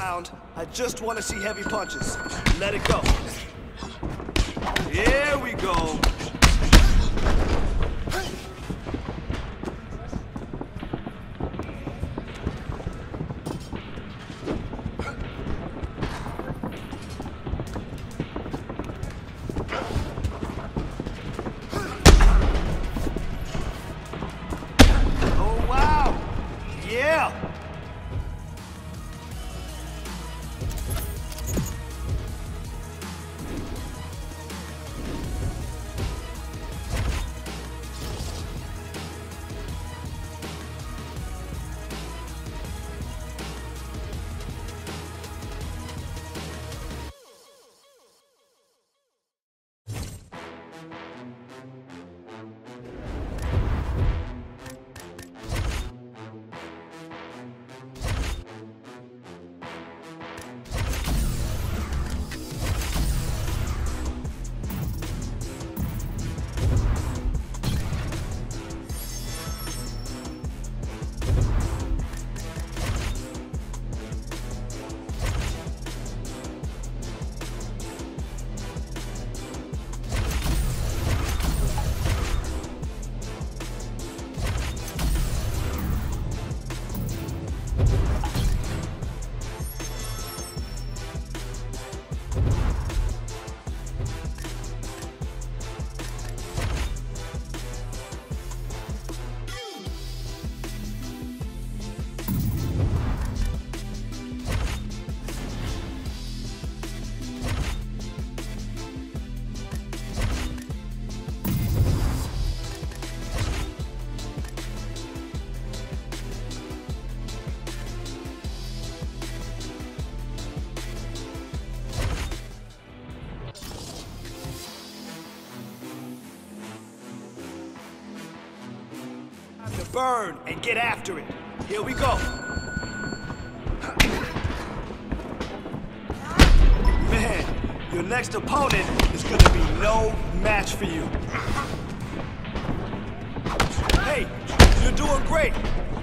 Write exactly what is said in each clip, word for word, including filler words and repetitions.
around. I just want to see heavy punches. Let it go. Here we go. Oh, wow. Yeah. To burn and get after it. Here we go. Man, your next opponent is gonna be no match for you. Hey, you're doing great.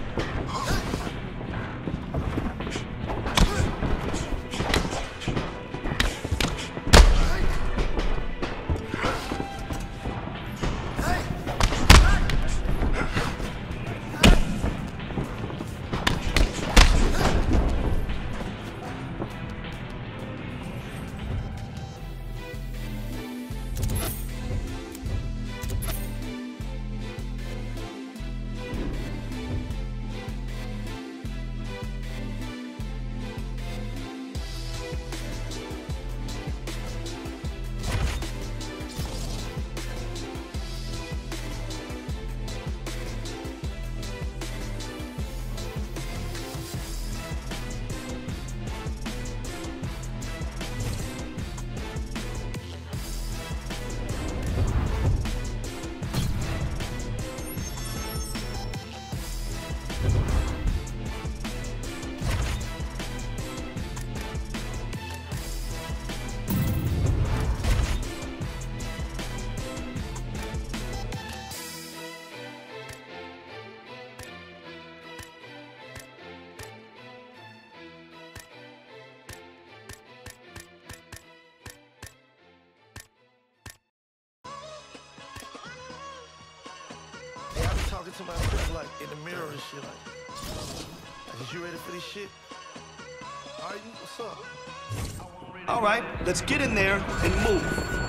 Talking to myself like in the mirror and shit like, is you ready for this shit? Are you? What's up? All right, let's get in there and move.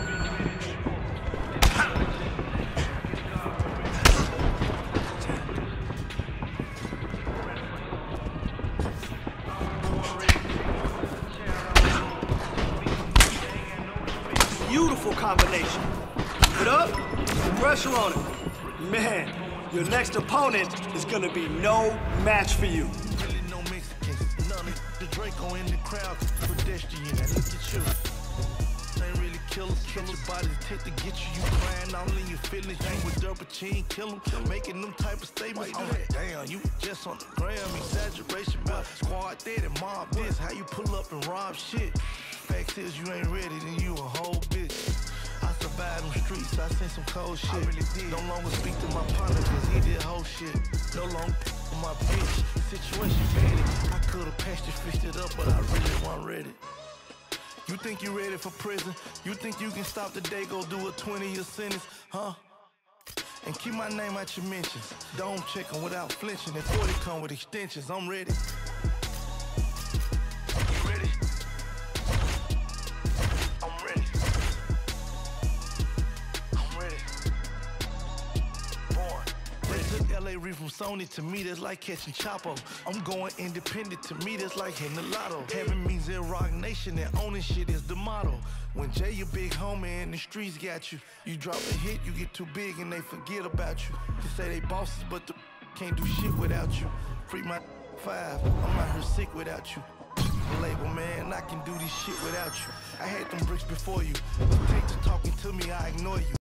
Beautiful combination. Put up, pressure on it. Man, your next opponent is gonna be no match for you. Really no Mexicans, none of the Draco in the crowd, pedestrian. And look at you, ain't really killers. Catch your bodies, take to get you. You crying all in your feelings. You with double chin, kill them, making them type of statements. Oh damn, you just on the gram, exaggeration, but squad dead and mob this. How you pull up and rob shit? Fact is, you ain't ready, then you a whole bitch. I survived them streets, I seen some cold shit. I really did. No longer speak to my partner, cause he did whole shit. No longer my bitch. Situation bad. I could've patched it, fixed it up, but I really wasn't ready. You think you ready for prison? You think you can stop the day, go do a twenty-year sentence, huh? And keep my name out your mentions. Dome checking without flinching. And forty come with extensions. I'm ready. You ready? I'm ready. I'm ready. Born. They took L A Reid from Sony. To me, that's like catching Chapo. I'm going independent. To me, that's like hitting the lotto. Heaven means in Rock Nation, and owning shit is the motto. When Jay, your big homie, and the streets got you, you drop a hit, you get too big, and they forget about you. They say they bosses, but the can't do shit without you. Free my five, I'm out here sick without you. The label, man, I can do this shit without you. I had them bricks before you. You take to talking to me, I ignore you.